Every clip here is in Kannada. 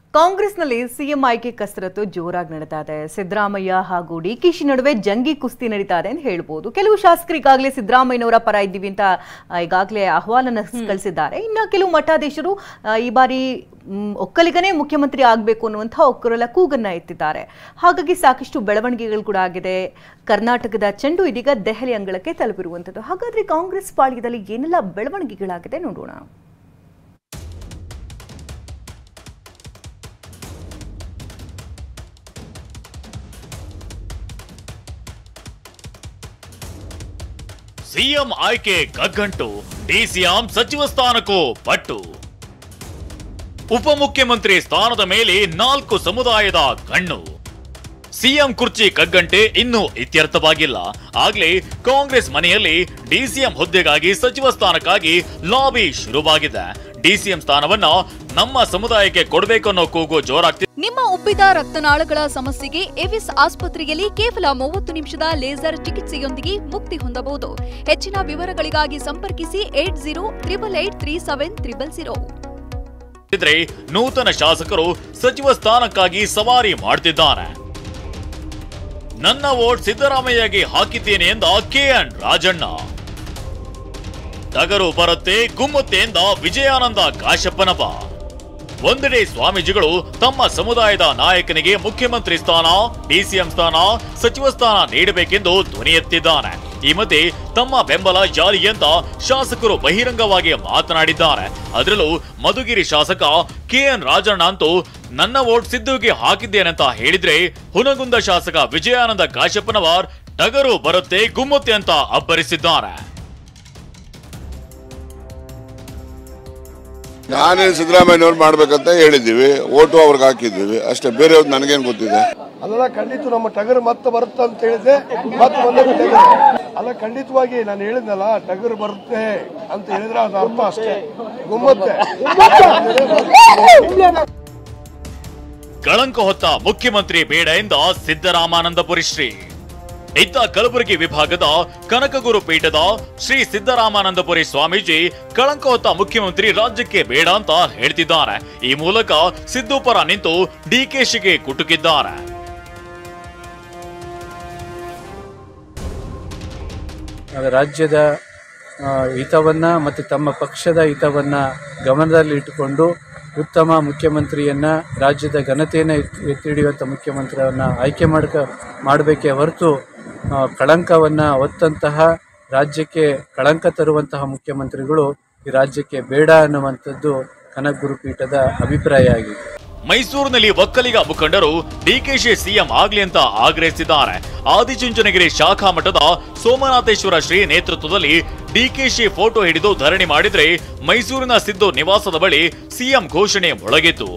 ಕಾಂಗ್ರೆಸ್ನಲ್ಲಿ ಸಿಎಂ ಆಯ್ಕೆ ಕಸರತ್ತು ಜೋರಾಗಿ ನಡೀತಾ ಇದೆ. ಸಿದ್ದರಾಮಯ್ಯ ಹಾಗೂ ಡಿಕೆಶಿ ನಡುವೆ ಜಂಗಿ ಕುಸ್ತಿ ನಡೀತಾ ಇದೆ ಅಂತ ಹೇಳ್ಬೋದು. ಕೆಲವು ಶಾಸಕರು ಈಗಾಗಲೇ ಸಿದ್ದರಾಮಯ್ಯನವರ ಪರ ಇದ್ದೀವಿ ಅಂತ ಈಗಾಗಲೇ ಆಹ್ವಾನ ಕಳಿಸಿದ್ದಾರೆ. ಇನ್ನು ಕೆಲವು ಮಠಾಧೀಶರು ಈ ಬಾರಿ ಒಕ್ಕಲಿಗನೇ ಮುಖ್ಯಮಂತ್ರಿ ಆಗಬೇಕು ಅನ್ನುವಂಥ ಒಕ್ಕರಲ ಕೂಗನ್ನ ಎತ್ತಿದ್ದಾರೆ. ಹಾಗಾಗಿ ಸಾಕಷ್ಟು ಬೆಳವಣಿಗೆಗಳು ಕೂಡ ಆಗಿದೆ. ಕರ್ನಾಟಕದ ಚೆಂಡು ಇದೀಗ ದೆಹಲಿ ಅಂಗಳಕ್ಕೆ ತಲುಪಿರುವಂಥದ್ದು. ಹಾಗಾದ್ರೆ ಕಾಂಗ್ರೆಸ್ ಪಾಳ್ಯದಲ್ಲಿ ಏನೆಲ್ಲ ಬೆಳವಣಿಗೆಗಳಾಗಿದೆ ನೋಡೋಣ. ಸಿಎಂ ಆಯ್ಕೆ ಕಗ್ಗಂಟು, ಡಿಸಿಎಂ ಸಚಿವ ಸ್ಥಾನಕ್ಕೂ ಪಟ್ಟು. ಉಪಮುಖ್ಯಮಂತ್ರಿ ಸ್ಥಾನದ ಮೇಲೆ 4 ಸಮುದಾಯದ ಕಣ್ಣು. ಸಿಎಂ ಕುರ್ಚಿ ಕಗ್ಗಂಟೆ ಇನ್ನೂ ಇತ್ಯರ್ಥವಾಗಿಲ್ಲ. ಆಗ್ಲೇ ಕಾಂಗ್ರೆಸ್ ಮನೆಯಲ್ಲಿ ಡಿಸಿಎಂ ಹುದ್ದೆಗಾಗಿ ಸಚಿವ ಸ್ಥಾನಕ್ಕಾಗಿ ಲಾಬಿ ಶುರುವಾಗಿದೆ. ಡಿಸಿಎಂ ಸ್ಥಾನವನ್ನ ನಮ್ಮ ಸಮುದಾಯಕ್ಕೆ ಕೊಡಬೇಕು ಅನ್ನೋ ಕೂಗು ಜೋರಾಗ್ತಿದೆ. ನಿಮ್ಮ ಉಬ್ಬಿದ ರಕ್ತನಾಳಗಳ ಸಮಸ್ಯೆಗೆ ಎವಿಸ್ ಆಸ್ಪತ್ರೆಯಲ್ಲಿ ಕೇವಲ 30 ನಿಮಿಷದ ಲೇಸರ್ ಚಿಕಿತ್ಸೆಯೊಂದಿಗೆ ಮುಕ್ತಿ ಹೊಂದಬಹುದು. ಹೆಚ್ಚಿನ ವಿವರಗಳಿಗಾಗಿ ಸಂಪರ್ಕಿಸಿ 8038370000. ನೂತನ ಶಾಸಕರು ಸಚಿವ ಸ್ಥಾನಕ್ಕಾಗಿ ಸವಾರಿ ಮಾಡ್ತಿದ್ದಾರೆ. ನನ್ನ ವೋಟ್ ಸಿದ್ದರಾಮಯ್ಯಗೆ ಹಾಕಿದ್ದೇನೆ ಎಂದ ಕೆಎನ್ ರಾಜಣ್ಣ. ಟಗರು ಬರುತ್ತೆ ಗುಮ್ಮತ್ತೆ ಎಂದ ವಿಜಯಾನಂದ ಕಾಶಪ್ಪನಪ್ಪ. ಒಂದೆಡೆ ಸ್ವಾಮೀಜಿಗಳು ತಮ್ಮ ಸಮುದಾಯದ ನಾಯಕನಿಗೆ ಮುಖ್ಯಮಂತ್ರಿ ಸ್ಥಾನ, ಡಿಸಿಎಂ ಸ್ಥಾನ, ಸಚಿವ ಸ್ಥಾನ ನೀಡಬೇಕೆಂದು ಧ್ವನಿ ಎತ್ತಿದ್ದಾರೆ. ಈ ಮಧ್ಯೆ ತಮ್ಮ ಬೆಂಬಲ ಜಾರಿ ಅಂತ ಶಾಸಕರು ಬಹಿರಂಗವಾಗಿ ಮಾತನಾಡಿದ್ದಾರೆ. ಅದರಲ್ಲೂ ಮಧುಗಿರಿ ಶಾಸಕ ಕೆಎನ್ ರಾಜಣ್ಣ ಅಂತೂ ನನ್ನ ವೋಟ್ ಸಿದ್ದುಗೆ ಹಾಕಿದ್ದೇನಂತ ಹೇಳಿದ್ರೆ, ಹುನಗುಂದ ಶಾಸಕ ವಿಜಯಾನಂದ ಕಾಶಪ್ಪನವರ್ ಟಗರು ಬರುತ್ತೆ ಗುಮ್ಮತ್ತೆ ಅಂತ ಅಬ್ಬರಿಸಿದ್ದಾರೆ. ನಾನೇನು ಸಿದ್ದರಾಮಯ್ಯನವ್ರು ಮಾಡ್ಬೇಕಂತ ಹೇಳಿದ್ದೀವಿ, ಓಟು ಅವ್ರಿಗೆ ಹಾಕಿದ್ದೀವಿ ಅಷ್ಟೇ, ಬೇರೆಯವ್ರು ನನಗೇನು ಗೊತ್ತಿದೆ. ಅಲ್ಲ ಖಂಡಿತ ನಮ್ಮ ಟಗರು ಮತ್ತೆ ಬರುತ್ತೆ ಅಂತ ಹೇಳಿದೆ, ಮತ್ತೆ ಅಲ್ಲ ಖಂಡಿತವಾಗಿ ನಾನು ಹೇಳಿದ್ನಲ್ಲ ಟಗರು ಬರುತ್ತೆ ಅಂತ ಹೇಳಿದ್ರೆ ಅದು ಅರ್ಥ ಅಷ್ಟೇ, ಗುಮ್ಮತ್ತೆ. ಕಳಂಕ ಹೊತ್ತ ಮುಖ್ಯಮಂತ್ರಿ ಬೇಡ ಎಂದ ಸಿದ್ದರಾಮಾನಂದಪುರಿ ಶ್ರೀ. ಇತ್ತ ಕಲಬುರಗಿ ವಿಭಾಗದ ಕನಕಗುರು ಪೀಠದ ಶ್ರೀ ಸಿದ್ದರಾಮಾನಂದಪುರಿ ಸ್ವಾಮೀಜಿ ಕಳಂಕ ಹೊತ್ತ ಮುಖ್ಯಮಂತ್ರಿ ರಾಜ್ಯಕ್ಕೆ ಬೇಡ ಅಂತ ಹೇಳ್ತಿದ್ದಾರೆ. ಈ ಮೂಲಕ ಸಿದ್ದು ಪರ ನಿಂತು ಡಿಕೆಶಿಗೆ ಕುಟುಕಿದ್ದಾರೆ. ರಾಜ್ಯದ ಹಿತವನ್ನ ಮತ್ತು ತಮ್ಮ ಪಕ್ಷದ ಹಿತವನ್ನ ಗಮನದಲ್ಲಿ ಇಟ್ಟುಕೊಂಡು ಉತ್ತಮ ಮುಖ್ಯಮಂತ್ರಿಯನ್ನ, ರಾಜ್ಯದ ಘನತೆಯನ್ನು ಎತ್ತಿ ಹಿಡಿಯುವಂಥ ಮುಖ್ಯಮಂತ್ರಿಯನ್ನ ಆಯ್ಕೆ ಮಾಡಬೇಕೇ ಹೊರತು ಕಳಂಕವನ್ನು ಹೊತ್ತಂತಹ, ರಾಜ್ಯಕ್ಕೆ ಕಳಂಕ ತರುವಂತಹ ಮುಖ್ಯಮಂತ್ರಿಗಳು ಈ ರಾಜ್ಯಕ್ಕೆ ಬೇಡ ಅನ್ನುವಂಥದ್ದು ಕನಕಗುರು ಪೀಠದ ಅಭಿಪ್ರಾಯ ಆಗಿದೆ. ಮೈಸೂರಿನಲ್ಲಿ ಒಕ್ಕಲಿಗ ಮುಖಂಡರು ಡಿಕೆಶಿ ಸಿಎಂ ಆಗ್ಲಿ ಅಂತ ಆಗ್ರಹಿಸಿದ್ದಾರೆ. ಆದಿಚುಂಚನಗಿರಿ ಶಾಖಾ ಮಠದ ಸೋಮನಾಥೇಶ್ವರ ಶ್ರೀ ನೇತೃತ್ವದಲ್ಲಿ ಡಿಕೆಶಿ ಫೋಟೋ ಹಿಡಿದು ಧರಣಿ ಮಾಡಿದ್ರೆ, ಮೈಸೂರಿನ ಸಿದ್ದು ನಿವಾಸದ ಬಳಿ ಸಿಎಂ ಘೋಷಣೆ ಮೊಳಗಿತು.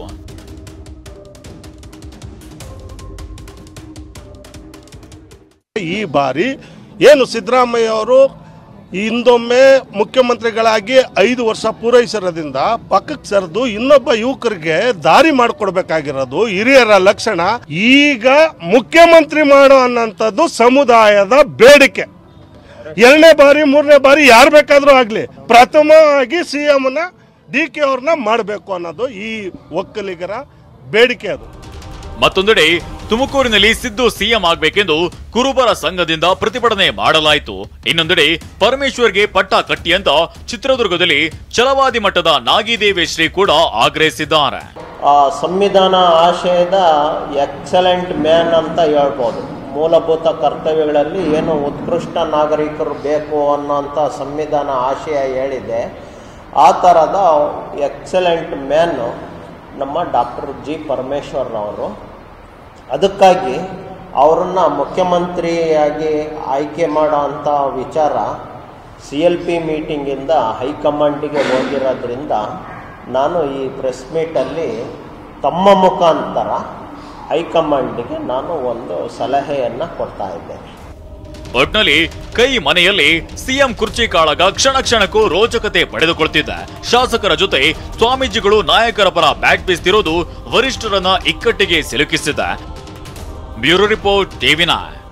ಈ ಬಾರಿ ಏನು ಸಿದ್ದರಾಮಯ್ಯ ಅವರು ಹಿಂದೊಮ್ಮೆ ಮುಖ್ಯಮಂತ್ರಿಗಳಾಗಿ 5 ವರ್ಷ ಪೂರೈಸಿರೋದ್ರಿಂದ ಪಕ್ಕಕ್ಕೆ ಸರಿದು ಇನ್ನೊಬ್ಬ ಯುವಕರಿಗೆ ದಾರಿ ಮಾಡಿಕೊಡ್ಬೇಕಾಗಿರೋದು ಹಿರಿಯರ ಲಕ್ಷಣ. ಈಗ ಮುಖ್ಯಮಂತ್ರಿ ಮಾಡೋ ಅನ್ನೋಂಥದ್ದು ಸಮುದಾಯದ ಬೇಡಿಕೆ. 2ನೇ ಬಾರಿ 3ನೇ ಬಾರಿ ಯಾರು ಬೇಕಾದ್ರೂ ಆಗ್ಲಿ, ಪ್ರಥಮವಾಗಿ ಸಿಎಂ ನ ಡಿಕೆ ಅವ್ರನ್ನ ಮಾಡಬೇಕು ಅನ್ನೋದು ಈ ಒಕ್ಕಲಿಗರ ಬೇಡಿಕೆ. ಅದು ಮತ್ತೊಂದೆಡೆ ತುಮಕೂರಿನಲ್ಲಿ ಸಿದ್ದು ಸಿಎಂ ಆಗಬೇಕೆಂದು ಕುರುಬರ ಸಂಘದಿಂದ ಪ್ರತಿಭಟನೆ ಮಾಡಲಾಯಿತು. ಇನ್ನೊಂದೆಡೆ ಪರಮೇಶ್ವರ್ಗೆ ಪಟ್ಟ ಕಟ್ಟಿ ಅಂತ ಚಿತ್ರದುರ್ಗದಲ್ಲಿ ಛಲವಾದಿ ಮಠದ ನಾಗಿದೇವಿ ಶ್ರೀ ಕೂಡ ಆಗ್ರಹಿಸಿದ್ದಾರೆ. ಸಂವಿಧಾನ ಆಶಯದ ಎಕ್ಸಲೆಂಟ್ ಮ್ಯಾನ್ ಅಂತ ಹೇಳ್ಬೋದು. ಮೂಲಭೂತ ಕರ್ತವ್ಯಗಳಲ್ಲಿ ಏನು ಉತ್ಕೃಷ್ಟ ನಾಗರಿಕರು ಬೇಕು ಅನ್ನೋಂಥ ಸಂವಿಧಾನ ಆಶಯ ಹೇಳಿದೆ. ಆ ಥರದ ಎಕ್ಸಲೆಂಟ್ ಮ್ಯಾನು ನಮ್ಮ ಡಾಕ್ಟರ್ ಜಿ ಪರಮೇಶ್ವರ್ರವರು. ಅದಕ್ಕಾಗಿ ಅವರನ್ನ ಮುಖ್ಯಮಂತ್ರಿಯಾಗಿ ಆಯ್ಕೆ ಮಾಡೋ ಅಂಥ ವಿಚಾರ CLP ಮೀಟಿಂಗಿಂದ ಹೈಕಮಾಂಡಿಗೆ ಹೋಗಿರೋದ್ರಿಂದ ನಾನು ಈ ಪ್ರೆಸ್ ಮೀಟಲ್ಲಿ ತಮ್ಮ ಮುಖಾಂತರ ಹೈಕಮಾಂಡಿಗೆ ನಾನು ಒಂದು ಸಲಹೆಯನ್ನು ಕೊಡ್ತಾ ಇದ್ದೇನೆ. ಒಟ್ನಲ್ಲಿ ಕೈ ಮನೆಯಲ್ಲಿ ಸಿಎಂ ಕುರ್ಚಿ ಕಾಳಗ ಕ್ಷಣ ಕ್ಷಣಕ್ಕೂ ರೋಚಕತೆ ಪಡೆದುಕೊಳ್ತಿದ್ದ. ಶಾಸಕರ ಜೊತೆ ಸ್ವಾಮೀಜಿಗಳು ನಾಯಕರ ಪರ ಬ್ಯಾಟ್ ಬೀಸ್ತಿರೋದು ವರಿಷ್ಠರನ್ನ ಇಕ್ಕಟ್ಟಿಗೆ ಸಿಲುಕಿಸಿದೆ. Bureau report TV9.